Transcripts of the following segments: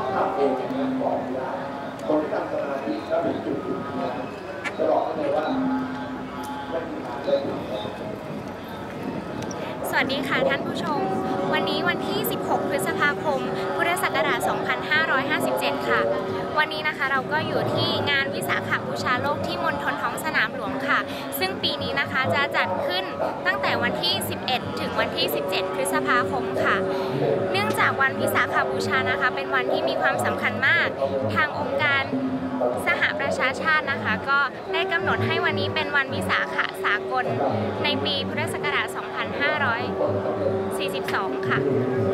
ทำเองบอกคนที่ทำสมาธิก็เป็นจุดนี้จะบอกเลยว่าไม่มีทางเลยสวัสดีค่ะท่านผู้ชมวันนี้วันที่ 16 พฤษภาคม พุทธศักราช 2557 ค่ะวันนี้นะคะเราก็อยู่ที่งานวิสาขบูชาโลกที่มณฑลท้องสนามหลวงค่ะซึ่งปีนี้นะคะจะจัดขึ้นตั้งแต่วันที่ 11 ถึงวันที่ 17 พฤษภาคมค่ะเนื่องจากวันวิสาขบูชานะคะเป็นวันที่มีความสำคัญมากทางองค์การสหประชาชาตินะคะก็ได้กำหนดให้วันนี้เป็นวันวิสาขสากลในปีพุทธศักราช 2542 ค่ะ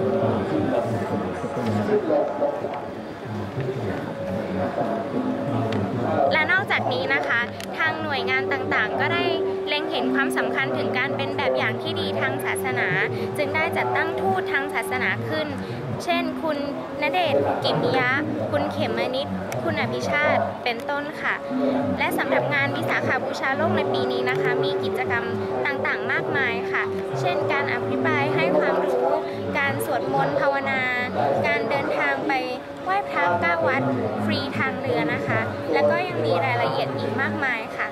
และนอกจากนี้นะคะทางหน่วยงานต่างๆก็ได้เล็งเห็นความสำคัญถึงการเป็นแบบอย่างที่ดีทางศาสนาจึงได้จัดตั้งทูตทางศาสนาขึ้นเช่นคุณณเดชน์ กิมมิยะคุณเขมนิดคุณอภิชาติเป็นต้นค่ะและสำหรับงานวิสาขบูชาโลกในปีนี้นะคะมีกิจกรรมต่างๆมากมายค่ะเช่นการอภิปรายให้ความรู้การสวดมนต์ภาวนาการเดินทางไปไหว้พระ9 วัดฟรีทางเรือนะคะแล้วก็ยังมีรายละเอียดอีกมากมายค่ะ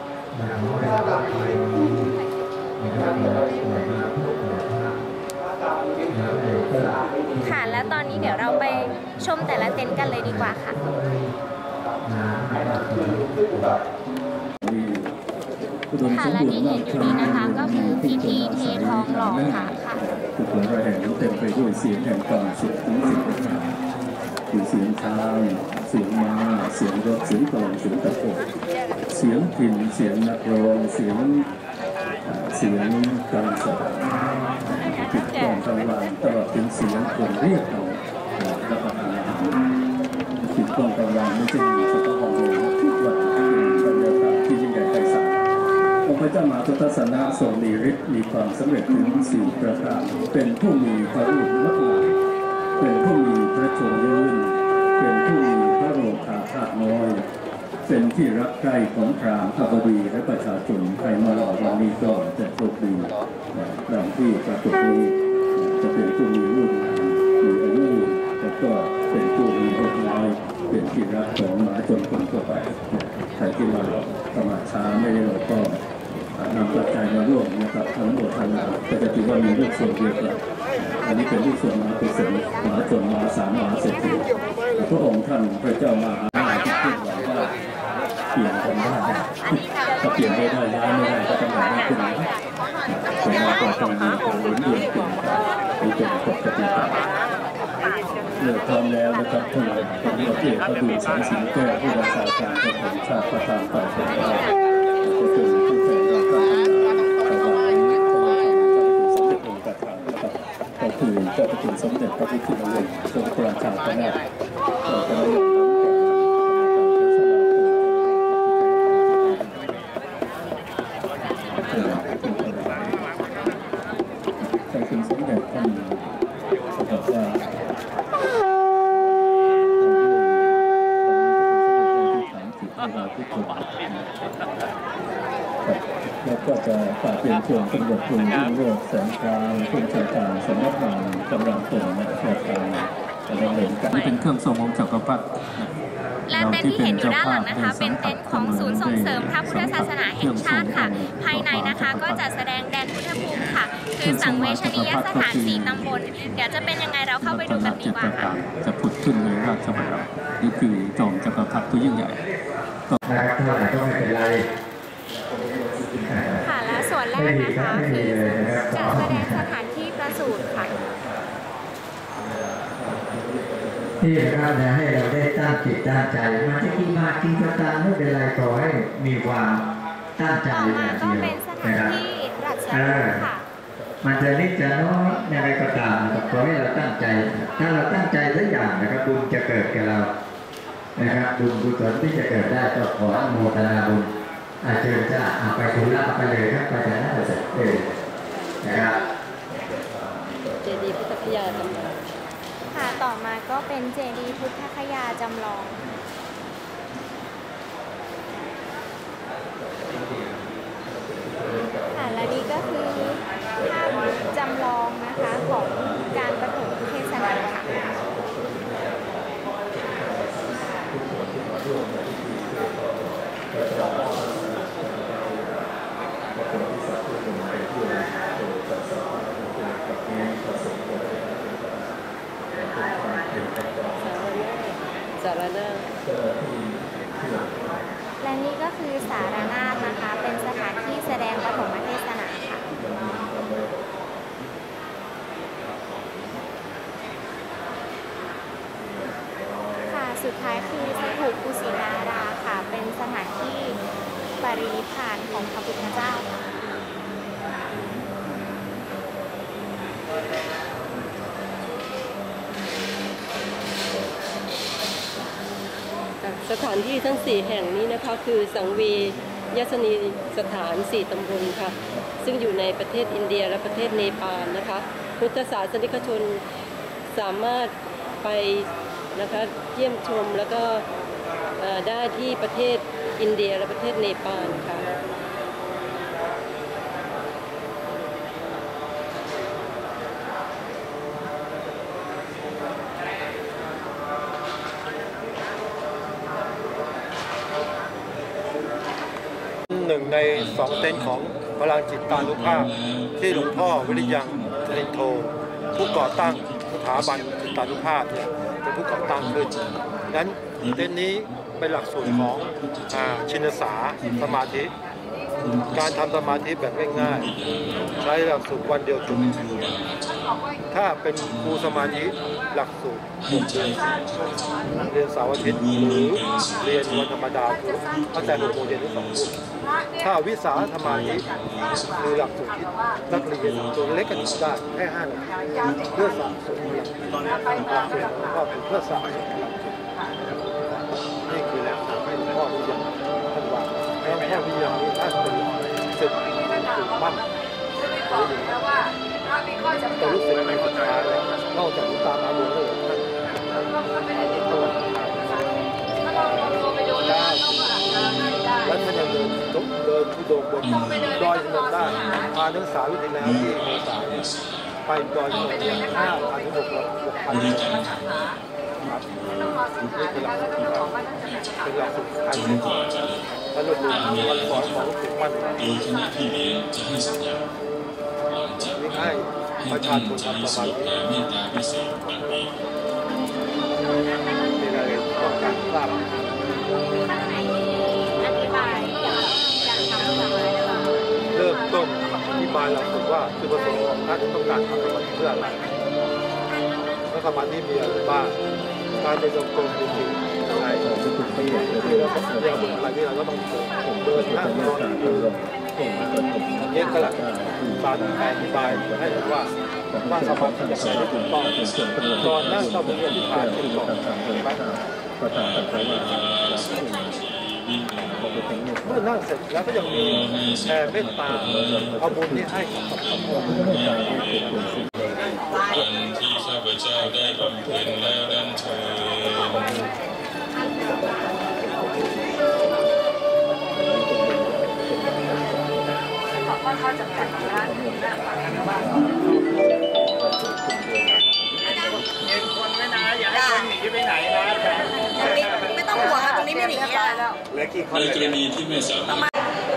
ค่ะแล้วตอนนี้เดี๋ยวเราไปชมแต่ละเต็นท์กันเลยดีกว่าค่ะค่ะและที่เห็นอยู่นี้นะคะก็คือพิธีเททองหล่อค่ะทุกคนรายแห่งเต็มไปด้วยเสียงแห่งความสุขถึงสิ่งต่างๆคือเสียงช้างเสียงม้าเสียงรถเสียงกลองเสียงตะโกนเสียงพิณเสียงนักร้องเสียงการแสดงติดกล้องกลางวันตลอดถึงเสียงคนเรียกเรารับประทานอาหารติดกล้องกลางวันไม่ใช่มีเฉพาะของเราทุกวันเป็นบรรยากาศที่ยิ่งใหญ่ไพศาลองค์พระเจ้ามหาพุทธศาสนาทรงมีฤทธิ์มีความสำเร็จถึง4 ประการเป็นผู้มีพระรูปงดงามเป็นผู้มีพระชนม์ยืนเป็นผู้มีพระโลภะธาตุน้อยเป็นที่รักใคร่ของพราหมณ์ข้าพเจ้าและประชาชนใครมาหล่อวันนี้ก็จะโชคดีดังที่ปรากฏนี้จะเป็นผู้มีรุ่งมีอายุแล้วก็เป็นผู้มีโอกน้อยเป็นที่รักของมหาชนคนทั่วไปใครที่มาสมัครช้าไม่ได้เราก็นำปัจจัยมาร่วมนะครับทั้งหมดทั้งนั้นแต่จะถือว่ามีลูกส่วนเดียวกันอันนี้เป็นลูกส่วนมหากุศลมหาชนมหาศาลมหาเศรษฐีพระองค์ท่านพระเจ้ามหาที่ขึ้นหวังว่าเปลี่ยนกันได้ถ้าเปลี่ยนไม่ได้ย้ายไม่ได้ก็ต้องไม่ขึ้นนะแต่เราก็ต้องมีการหมุนเวียนเปลี่ยนมีเป็นกฎกติกาเมื่อพร้อมแล้วนะครับท่านประเทศก็ดูสังสิงแก้ผู้รักษาการของชาติประธานฝ่ายปกครองก็คือผู้แทนราชการถวายก็คือเจ้าพระคุณสมเด็จพระพุทธองค์ทรงประชาคณะแล้วก็จะฝากเป็นส่วนตำรวจภูยิ่งโรจน์แสงกลางผู้จัดการสำนักงานกำลังพลและราชการดำเนินการนี่เป็นเครื่องทรงองค์จักรพรรดิและเต็นท์ที่เห็นอยู่ด้านหลังนะคะเป็นเต็นท์ของศูนย์ส่งเสริมพระพุทธศาสนาแห่งชาติค่ะภายในนะคะก็จะแสดงแดนพุทธภูมิค่ะคือสังเวชนียสถาน4 ตำบลเดี๋ยวจะเป็นยังไงเราเข้าไปดูกันดีกว่าค่ะจะผุดขึ้นในราชบัลลังก์นี่คือจอมจักรพรรดิผู้ยิ่งใหญ่นะครับเท่าไหร่ก็ไม่เป็นไรค่ะและส่วนแรกนะคะคือจัดแสดงสถานที่ประสูติค่ะที่นะครับให้เราได้ตั้งจิตตั้งใจมาที่กี่บาทกี่สตางค์ไม่เป็นไรขอให้มีความตั้งใจอย่างเดียวนะครับมันจะนิดจะน้อยอะไรก็ตามนะครับขอให้เราตั้งใจถ้าเราตั้งใจสักอย่างนะครับบุญจะเกิดกับเรานะครับบุญกุศลที่จะเกิดได้ก็ขออนุโมทนาบุญเชิญจะไปธุระไปเลยครับไปแต่ละเสร็จเลยนะครับเจดีย์พุทธคยาจำลองค่ะต่อมาก็เป็นเจดีย์พุทธคยาจำลองค่ะและนี่ก็คือภาพจำลองนะคะของการประถมเทศนาค่ะารนาถและนี่ก็คือสารนาถนะคะ เป็นสถานที่แสดงปฐมเทศนาค่ะ ค่ะ สุดท้ายคือสถูปกุสินาราค่ะ เป็นสถานที่ปรินิพพานของพระพุทธเจ้าค่ะสถานที่ทั้ง4แห่งนี้นะคะคือสังเวยสนีสถาน4ตำบลค่ะซึ่งอยู่ในประเทศอินเดียและประเทศเนปาลนะคะพุทธศาสนิกชนสามารถไปนะคะเยี่ยมชมแล้วก็ได้ที่ประเทศอินเดียและประเทศเนปาลค่ะหนึ่งใน2 เต็นท์ของพลังจิตตานุภาพที่หลวงพ่อวิริยังทรินโทผู้ก่อตั้งสถาบันจิตตานุภาพเนี่ยเป็นผู้ก่อตั้งขึ้นนั้นเต็นท์นี้เป็นหลักสูตรของชินสาสมาธิการทำสมาธิแบบง่ายๆใช้หลักสูตรวันเดียวจบถ้าเป็นครูสมาธิหลักสูตร6 เดือนเรียนเสาร์อาทิตย์หรือเรียนวันธรรมดาตั้งแต่6 โมงเย็นถึง2 ทุ่มถ้าวิสาสมาธิคือหลักสูตรที่นักเรียนตัวเล็กกันได้แค่5 นาทีเพื่อสะสมหลักสูตรก็เป็นเพื่อสะสมนี่คือแหล่งให้หลวงพ่อวิริยังท่านว่าแล้วหลวงพ่อวิริยังนี้ท่านเป็นศึกถูกมั่นแต่รู้สึกในสุดท้ายแล้วนอกจากตามอาบุญเลยได้แล้วท่านยังเดินทุดงบนดอยถนนได้พานักศึกษาวิทยาลัยที่เมษายนไปดอยถนนเนี่ย5,000 ถึง 6,000 นี่คือหลักสูตรเป็นหลักสูตรการเรียนแล้วเราดูวันสอนของหลวงปู่มั่นนี่ให้ประชาชนทำสมาธิมีอะไรต้องการทราบเริ่มต้นอธิบายหลักสูตรว่าจุดประสงค์ของท่านต้องการทำสมาธิเพื่ออะไรแล้วสมาธิมีอะไรบ้างการเดินจงกรมจริงๆใช่ที่เราต้องเรียนอะไรที่เราก็ต้องเดินนั่งนอนเย็นก็แหละสารอธิบายให้เห็นว่าสมาธิจะเป็นได้ถูกต้องตอนนั่งต้องมีอธิษฐานขึ้นก่อนเมื่อนั่งเสร็จแล้วก็ยังมีแผ่เมตตาเอาบุญนี้ให้กับสังคมที่ข้าพเจ้าได้บำเพ็ญแล้วนั้นเถิดข้อจำกัดของร้านหน้าฝั่งกันว่าเองคนไว้นะอย่าให้คนหนีไปไหนนะไม่ต้องห่วงตรงนี้ไม่หนีแล้วเหลือกี่คนในกรณีที่ไม่สามารถ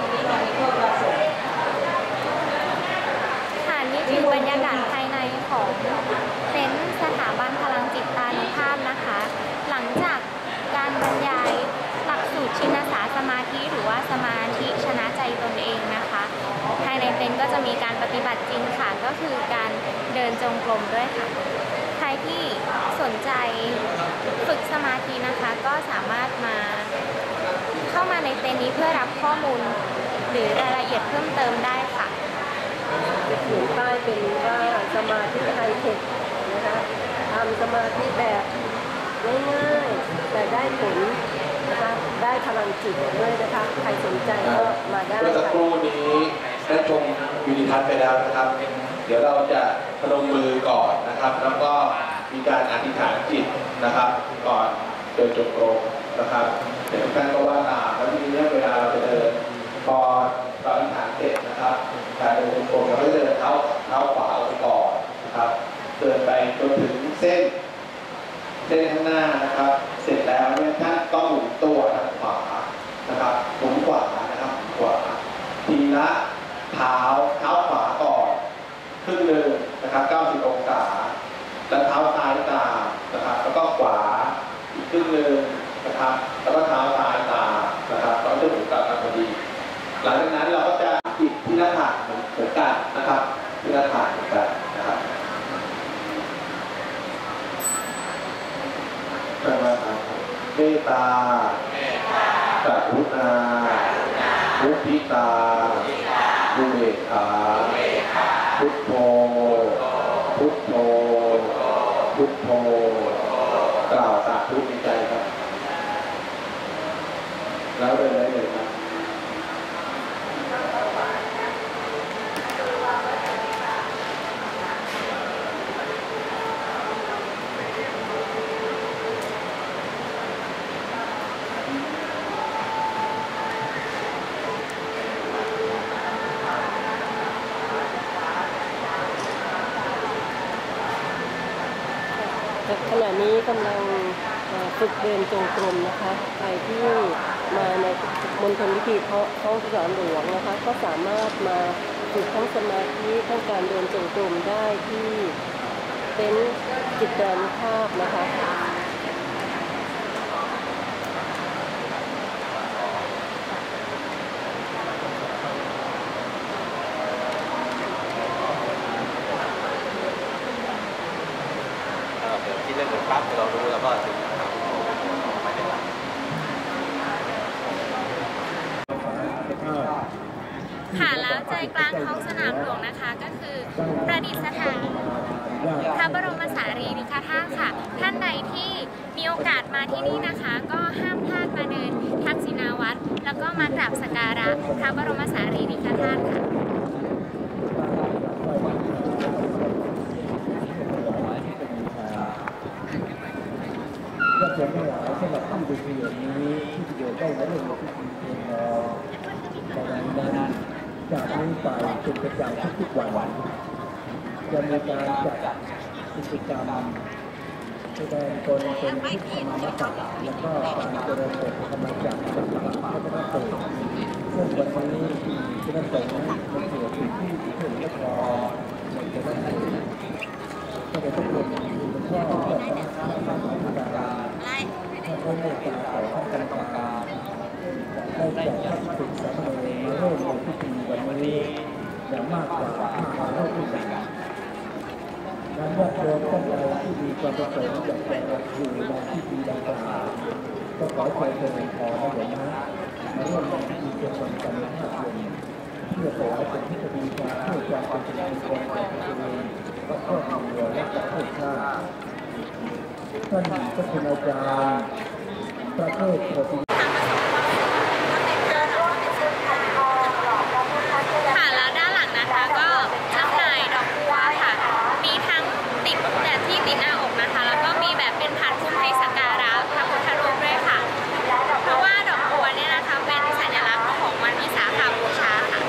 ค่ะนี่คือบรรยากาศภายในของเต็นท์สถาบันพลังจิตตานุภาพนะคะ หลังจากการบรรยายหลักสูตรชินสาสมาธิหรือว่าสมาธิชนะใจตนเองนะคะภายในเต็นท์ก็จะมีการปฏิบัติจริงค่ะก็คือการเดินจงกรมด้วยค่ะใครที่สนใจฝึกสมาธินะคะก็สามารถเข้ามาในเต็นท์นี้เพื่อรับข้อมูลหรือรายละเอียดเพิ่มเติมได้ค่ะจะเขียนป้ายเป็นว่าสมาธิไฮเทคนะคะทำสมาธิแบบง่ายๆแต่ได้ผลนะคะได้พลังจิตด้วยนะคะใครสนใจก็มาได้เมื่อสักครู่นี้ได้ชมวิดีทัศน์ไปแล้วนะครับเดี๋ยวเราจะพนมมือก่อนนะครับแล้วก็มีการอธิษฐานจิตนะครับก่อนเดินจงกรมนะครับเดี๋ยวท่านก็ว่าตามแล้วทีนี้เวลาเราจะเดินพอเราอธิษฐานเสร็จนะครับการเดินจงกรมเราก็เดินเท้าขวาไปก่อนนะครับเดินไปจนถึงเส้นข้างหน้านะครับเสร็จแล้วเนี่ยท่านก็หมุนตัวทางขวานะครับหมุนขวานะครับขวาทีละเท้าขวาก่อนครึ่งหนึ่งนะครับ90 องศาแล้วเท้าซ้ายตามนะครับแล้วก็ขวาอีกครึ่งหนึ่งนะครับแล้วก็เท้าซ้ายตานะครับแล้วจะหมุนกลับมาพอดีหลังจากนั้นเราก็จะจิบที่หน้าผากเหมือนกันนะครับที่หน้าผากเหมือนกันนะครับเมตตากรุณามุทิตาอุเบกขาพุทโธพุทโธพุทโธกล่าวสาธุในใจครับแล้วเลยเลยครับขณะนี้กำลังฝึกเดินจงกรมนะคะใครที่มาในมณฑลพิธีท้องสนามหลวงนะคะก็สามารถมาฝึกทั้งสมาธิทั้งการเดินจงกรมได้ที่เต็นท์จิตรานุภาพนะคะที่เรื่องเงินปั๊บเรารู้แล้วก็ถึงไม่เป็นไรค่ะแล้วใจกลางท้องสนามหลวงนะคะก็คือประดิษฐานพระบรมสารีริกธาตุค่ะท่านใดที่มีโอกาสมาที่นี่นะคะก็ห้ามพลาดมาเดินทักษิณาวัตรแล้วก็มากราบสักการะพระบรมสารีริกธาตุค่ะก็เพียงแค่หลายสำหรับท่านดูทีอย่างนี้ที่ประโยชน์ได้และเรื่องของที่ดีเพียงพอดังนั้นจากนี้ไปเป็นประจำทุกวันจะมีการจัดกิจกรรมแสดงตนเป็นพุทธมามตะแล้วก็การเจริญบทธรรมจักรเป็นพระพุทธสูตรซึ่งวันนี้คณะสงฆ์ในเขตพื้นที่ที่ถึงนครในจังหวัดก็ได้ทุกคนมีข้อจัดการทางการให้คนเมตตาต่อท่านกรรมการได้จัดศึกษาในร่วมในพิธีวันนี้อย่างมากกว่า500 รูปด้วยกันการรวบรวมท่านใดที่มีความประสงค์อยากจะอยู่ในพิธีดังกล่าวก็ขอเชิญเชิญขอในวันนี้มาร่วมในพิธีเกี่ยวกับการภาพยนตร์เพื่อขอให้เป็นพิธีการเพื่อความเป็นสิริมงคลแก่ตัวเองและครอบครัวและประเทศชาติท่านก็เป็นอาจารย์ประเทศโปรตุเกสค่ะแล้วด้านหลังนะคะก็จำหน่ายดอกบัวค่ะมีทั้งติดแบบที่ติดหน้าอกนะคะแล้วก็มีแบบเป็นพานพุ่มให้สักการะพระพุทธรูปด้วยค่ะเพราะว่าดอกบัวเนี่ยนะคะเป็นสัญลักษณ์ของวันวิสาขบูชาค่ะ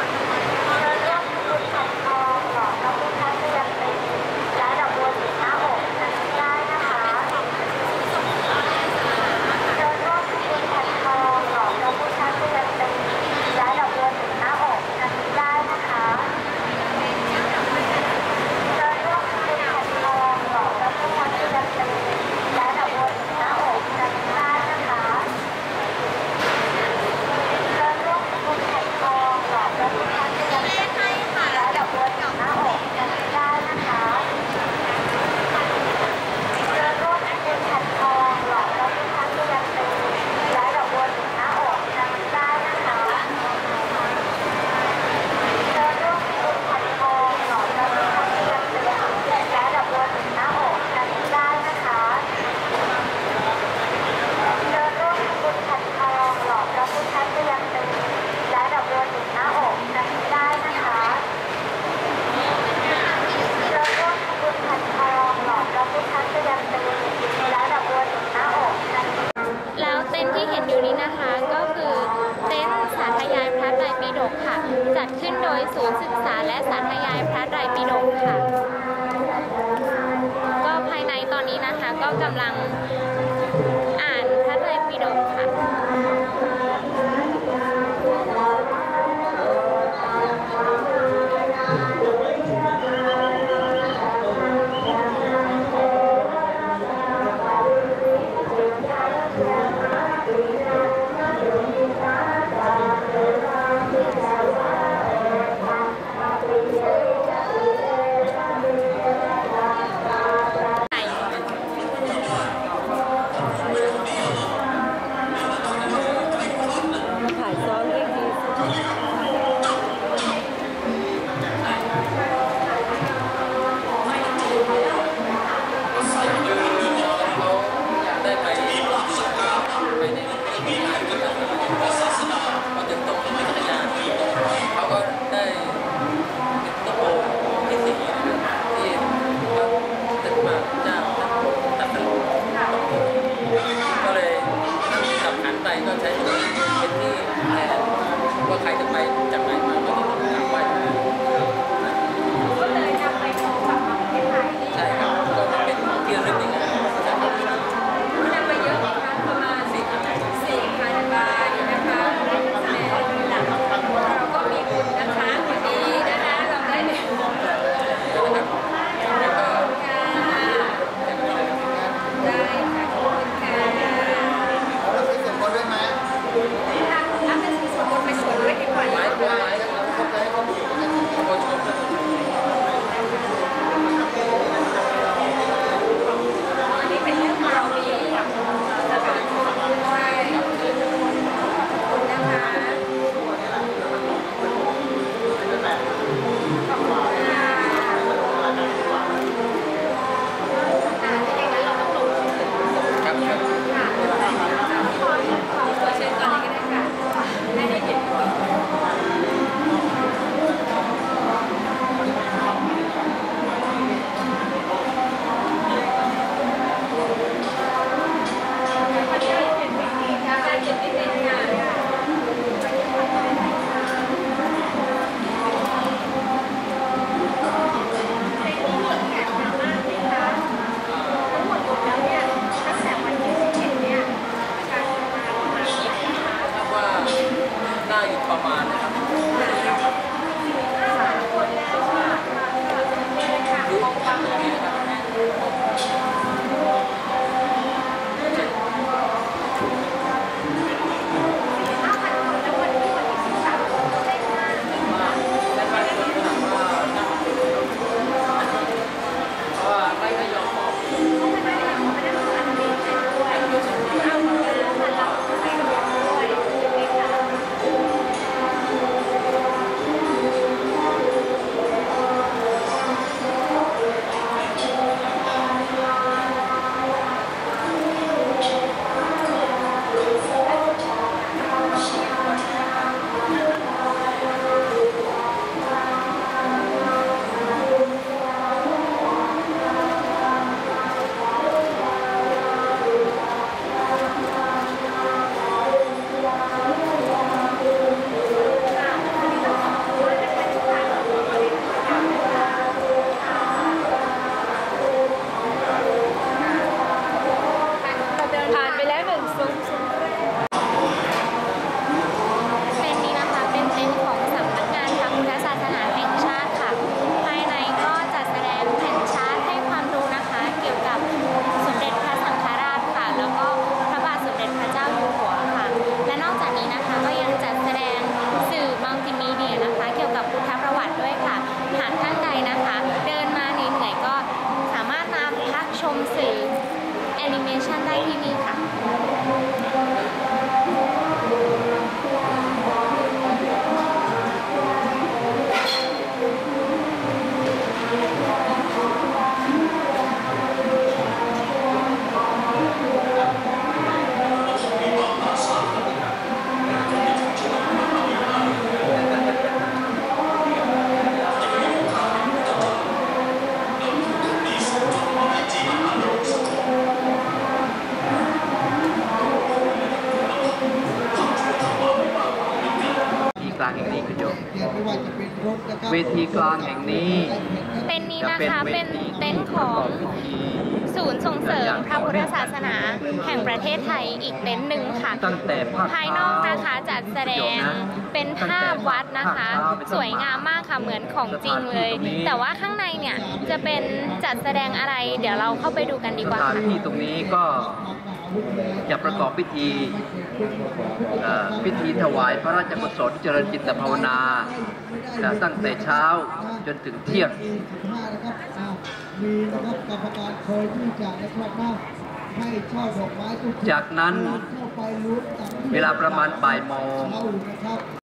แล้วเต็นท์ที่เห็นอยู่นี้นะคะก็คือเต็นท์สาธยายพระไตรปิฎกค่ะจัดขึ้นโดยศูนย์ศึกษาและสาธยายพระไตรปิฎกค่ะก็ภายในตอนนี้นะคะก็กำลังอ่านพระไตรปิฎกค่ะชันได้ที่นี่ค่ะเวทีกลางแห่งนี้เต็นท์นี้นะคะเป็นเต็นท์ของศูนย์ส่งเสริมพระพุทธศาสนาแห่งประเทศไทยอีกเต็นท์หนึ่งค่ะภายนอกนะคะจัดแสดงเป็นภาพวัดนะคะสวยงามมากค่ะเหมือนของจริงเลยแต่ว่าข้างในเนี่ยจะเป็นจัดแสดงอะไรเดี๋ยวเราเข้าไปดูกันดีกว่าสถานที่ตรงนี้ก็จะประกอบพิธีถวายพระราชกุศลเจริญจิตภาวนาตั้งแต่เช้าจนถึงเที่ยงจากนั้นเวลาประมาณบ่ายโมง